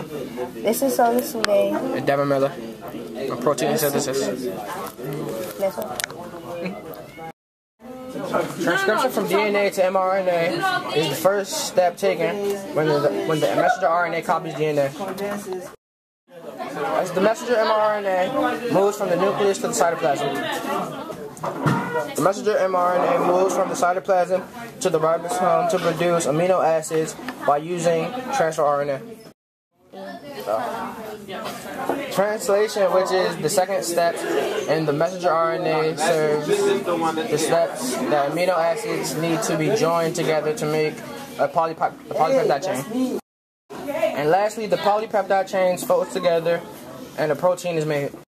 This is Sola and Devon Miller. A protein synthesis. Next one. Transcription from DNA to mRNA is the first step taken when the messenger RNA copies DNA. As the messenger mRNA moves from the nucleus to the cytoplasm, the messenger mRNA moves from the cytoplasm to the ribosome to produce amino acids by using transfer RNA. Translation, which is the second step in the messenger RNA, serves the steps that amino acids need to be joined together to make a polypeptide chain. And lastly, the polypeptide chains fold together and a protein is made.